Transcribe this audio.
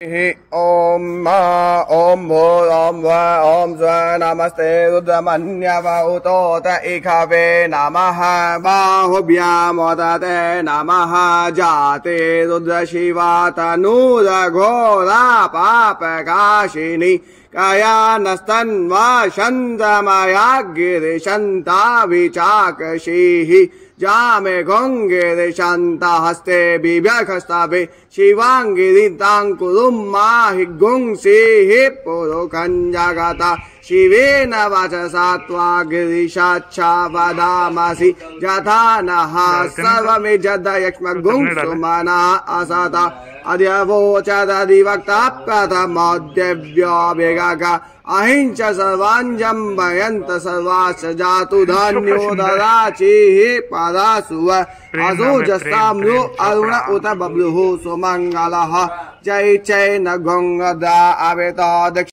ओम भूर् ओम भुवः ओम स्वः नमस्ते रुद्रमन्यव उतोत इखवे नमः बाहुभ्यामुदते नमः जाते रुद्रशिवा तनूरघोरा पापकाशिनी कयानस्तन्वा चन्द्रमया गिरिशन्ता विचाकशीः जामे गोङ्गिरिशन्ता हस्ते बिभ्यखस्ताभि शिवाङ्गिरिताङ्कुरुं माहि गुंसीः पुरुखं जगता शिवेन वचसा त्वा गिरिशाच्छा वदामसि यथा नः सर्वमिज्जदयक्ष्मगुंसुमनः असता अद्यवोचदधिवक्ता प्रथमोऽद्यव्योऽभिगग अहिंच सर्वाञ्जम्बयन्त सर्वाश्च जातु धन्यो ददाचिः पदासुव असोजस्ताम्रो अरुण उत बभ्रुः सुमङ्गलः जय चैन गङ्गदा अवेत